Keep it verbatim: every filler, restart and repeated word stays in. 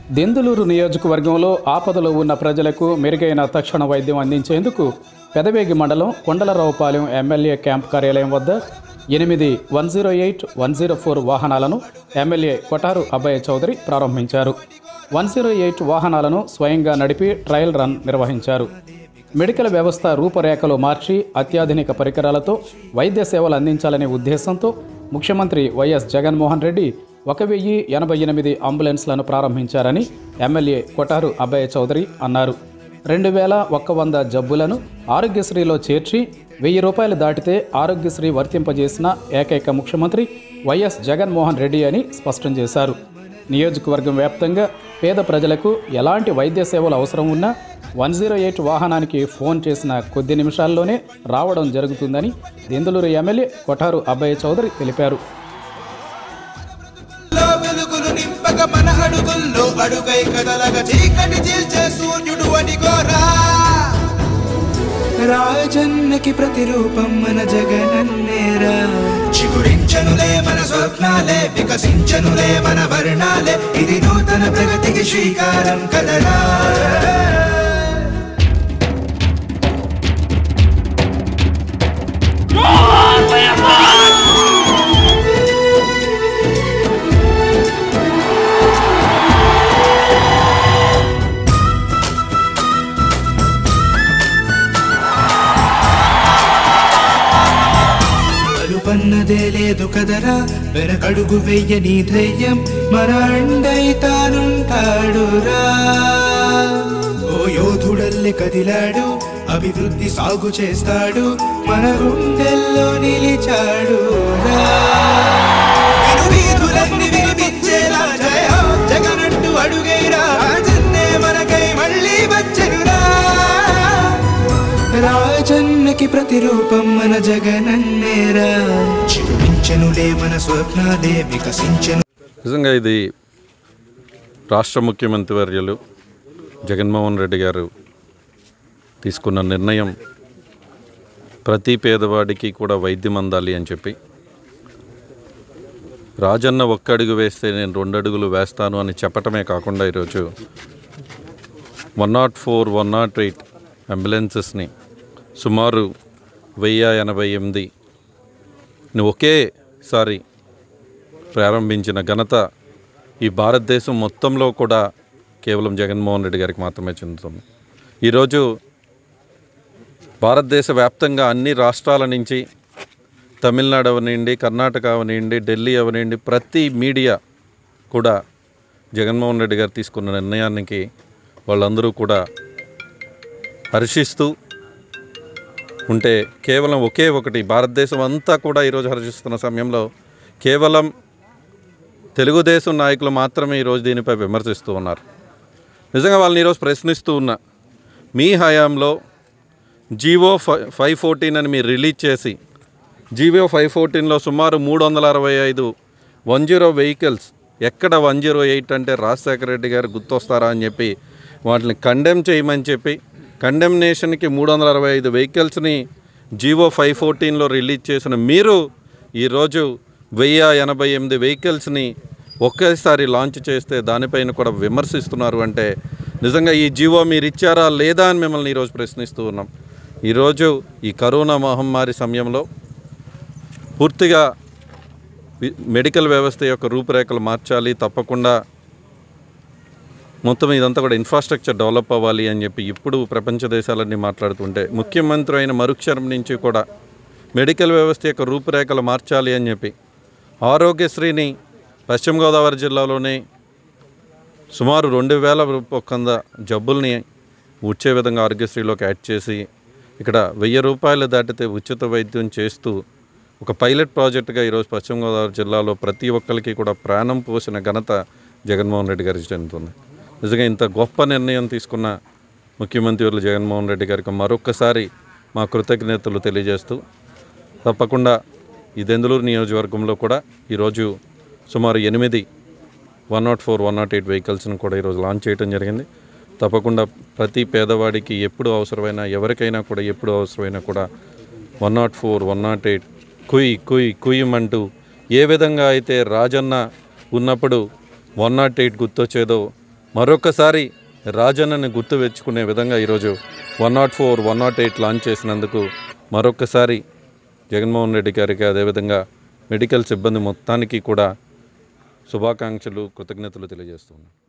దెందులూరు నియోజకవర్గంలో ఆపదలో ఉన్న ప్రజలకు మెరుగైన తక్షణ వైద్యం అందించేందుకు పెదవేగి మండలం కొండలరావుపాలెం ఎమ్మెల్యే క్యాంప్ కార్యాలయం వద్ద ఎనిమిది one zero eight one zero four వాహనాలను ఎమ్మెల్యే కొటారు అబ్బయ్య చౌదరి ప్రారంభించారు. వన్ జీరో ఎయిట్ వాహనాలను స్వయంగా నడిపి ట్రయల్ రన్ నిర్వహించారు. మెడికల్ వ్యవస్థ రూపురేఖలు మార్చి అత్యాధునిక పరికరాలతో వైద్య సేవలు అందించాలనే ఉద్దేశంతో ముఖ్యమంత్రి వైఎస్ జగన్మోహన్ రెడ్డి ఒక వెయ్యి ఎనభై ఎనిమిది అంబులెన్స్లను ప్రారంభించారని ఎమ్మెల్యే కొటారు అబ్బయ్య చౌదరి అన్నారు. రెండు వేల ఒక్క వంద జబ్బులను ఆరోగ్యశ్రీలో చేర్చి వెయ్యి రూపాయలు దాటితే ఆరోగ్యశ్రీ వర్తింపజేసిన ఏకైక ముఖ్యమంత్రి వైఎస్ జగన్మోహన్ రెడ్డి అని స్పష్టం చేశారు. నియోజకవర్గం వ్యాప్తంగా పేద ప్రజలకు ఎలాంటి వైద్య సేవలు అవసరం ఉన్నా వన్ జీరో ఎయిట్ వాహనానికి ఫోన్ చేసిన కొద్ది నిమిషాల్లోనే రావడం జరుగుతుందని దెందులూరు ఎమ్మెల్యే కొటారు అబ్బయ్య చౌదరి తెలిపారు. మన అడుగుల్లో అడుగై కదలగా చీకటి చీల్చే సూర్యుడు అడిగోరా రాజన్నకి ప్రతిరూపం మన జగనన్నేరా. చిగురించనులే మన స్వప్నాలే, వికసించనులే మన వర్ణాలే, ఇది నూతన ప్రగతికి శ్రీకారం కదరా. పన్నదే లేదు కదరా, వెనకడుగు వెయ్యని ధైర్యం మన అండై తానుంటాడురా. ఓ యోధుడల్లె కదిలాడు, అభివృద్ధి సాగు చేస్తాడు, మన గుండెల్లో నిలిచాడు రా. వీధులన్నీ వినిపించేలా జయ జగనంటూ అడుగైరా, రాజన్నే మనకై మళ్ళీ వచ్చెనురా. రాజన్నకి ప్రతిరూపం మన జగనన్నేరా, చిరుమించెనులే మన స్వప్నాలే, వికసించెను. నిజంగా ఇది రాష్ట్ర ముఖ్యమంత్రి వర్యులు జగన్మోహన్ రెడ్డి గారు తీసుకున్న నిర్ణయం. ప్రతి పేదవాడికి కూడా వైద్యం అందాలి అని చెప్పి, రాజన్న ఒక్క అడుగు వేస్తే నేను రెండు అడుగులు వేస్తాను అని చెప్పటమే కాకుండా ఈరోజు one naught four one naught eight అంబులెన్సెస్ని సుమారు వెయ్యి ఎనభై ఎనిమిది ఒకేసారి ప్రారంభించిన ఘనత ఈ భారతదేశం మొత్తంలో కూడా కేవలం జగన్మోహన్ రెడ్డి గారికి మాత్రమే చెందుతుంది. ఈరోజు భారతదేశ వ్యాప్తంగా అన్ని రాష్ట్రాల నుంచి, తమిళనాడు అవనివ్వండి, కర్ణాటక అవనివ్వండి, ఢిల్లీ అవనివ్వండి, ప్రతి మీడియా కూడా జగన్మోహన్ రెడ్డి గారు తీసుకున్న నిర్ణయానికి వాళ్ళందరూ కూడా హర్షిస్తూ ఉంటే, కేవలం ఒకే ఒకటి భారతదేశం అంతా కూడా ఈరోజు హర్షిస్తున్న సమయంలో కేవలం తెలుగుదేశం నాయకులు మాత్రమే ఈరోజు దీనిపై విమర్శిస్తూ ఉన్నారు. నిజంగా వాళ్ళని ఈరోజు ప్రశ్నిస్తూ ఉన్నా, మీ హయాంలో జీవో ఫైవ్ ఫోర్టీన్ అని మీరు రిలీజ్ చేసి, జీవో ఫైవ్ ఫోర్టీన్లో సుమారు మూడు వందల అరవై ఐదు వన్ జీరో వెహికల్స్, ఎక్కడ వన్ జీరో ఎయిట్ అంటే రాజశేఖర రెడ్డి గారు గుర్తొస్తారా అని చెప్పి వాటిని కండెమ్ చేయమని చెప్పి, కండెమ్నేషన్కి మూడు వందల అరవై ఐదు వెహికల్స్ని జీవో ఫైవ్ ఫోర్టీన్లో రిలీజ్ చేసిన మీరు ఈరోజు వెయ్యి ఎనభై ఎనిమిది వెహికల్స్ని ఒకేసారి లాంచ్ చేస్తే దానిపైన కూడా విమర్శిస్తున్నారు అంటే, నిజంగా ఈ జీవో మీరు ఇచ్చారా లేదా అని మిమ్మల్ని ఈరోజు ప్రశ్నిస్తూ ఉన్నాం. ఈరోజు ఈ కరోనా మహమ్మారి సమయంలో పూర్తిగా మెడికల్ వ్యవస్థ యొక్క రూపురేఖలు మార్చాలి, తప్పకుండా మొత్తం ఇదంతా కూడా ఇన్ఫ్రాస్ట్రక్చర్ డెవలప్ అవ్వాలి అని చెప్పి ఇప్పుడు ప్రపంచ దేశాలన్నీ మాట్లాడుతుంటే, ముఖ్యమంత్రి అయిన మరుక్షరం నుంచి కూడా మెడికల్ వ్యవస్థ యొక్క రూపురేఖలు మార్చాలి అని చెప్పి ఆరోగ్యశ్రీని పశ్చిమ గోదావరి జిల్లాలోనే సుమారు రెండు వేల ఒక్కంద జబ్బుల్ని వచ్చే విధంగా ఆరోగ్యశ్రీలోకి యాడ్ చేసి, ఇక్కడ వెయ్యి రూపాయలు దాటితే ఉచిత వైద్యం చేస్తూ ఒక పైలట్ ప్రాజెక్టుగా ఈరోజు పశ్చిమ గోదావరి జిల్లాలో ప్రతి ఒక్కరికి కూడా ప్రాణం పోసిన ఘనత జగన్మోహన్ రెడ్డి గారికి చెందుతుంది. నిజంగా ఇంత గొప్ప నిర్ణయం తీసుకున్న ముఖ్యమంత్రి జగన్మోహన్ రెడ్డి గారికి మరొక్కసారి మా కృతజ్ఞతలు తెలియజేస్తూ, తప్పకుండా ఈ దెందులూరు నియోజకవర్గంలో కూడా ఈరోజు సుమారు ఎనిమిది one naught four one naught eight వెహికల్స్ను కూడా ఈరోజు లాంచ్ చేయడం జరిగింది. తప్పకుండా ప్రతి పేదవాడికి ఎప్పుడు అవసరమైనా, ఎవరికైనా కూడా ఎప్పుడు అవసరమైనా కూడా one naught four one naught eight కుయ్ కుయ్ కుయ్యమంటూ ఏ విధంగా అయితే రాజన్న ఉన్నప్పుడు వన్ నాట్ ఎయిట్ గుర్తొచ్చేదో మరొకసారి రాజన్నని గుర్తు తెచ్చుకునే విధంగా ఈరోజు one naught four one naught eight launch చేసినందుకు మరొకసారి జగన్మోహన్ రెడ్డి గారికి అదేవిధంగా మెడికల్ సిబ్బంది మొత్తానికి కూడా శుభాకాంక్షలు, కృతజ్ఞతలు తెలియజేస్తున్నాను.